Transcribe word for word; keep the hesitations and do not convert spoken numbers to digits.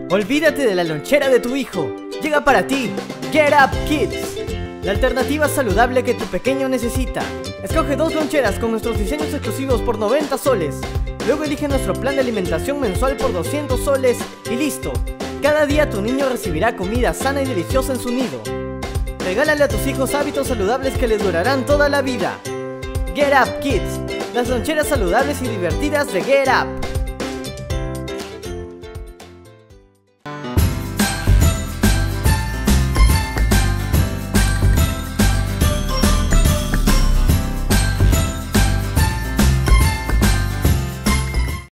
Olvídate de la lonchera de tu hijo. Llega para ti Get Up Kids, la alternativa saludable que tu pequeño necesita. Escoge dos loncheras con nuestros diseños exclusivos por noventa soles. Luego elige nuestro plan de alimentación mensual por doscientos soles y listo. Cada día tu niño recibirá comida sana y deliciosa en su nido. Regálale a tus hijos hábitos saludables que les durarán toda la vida. Get Up Kids, las loncheras saludables y divertidas de Get Up.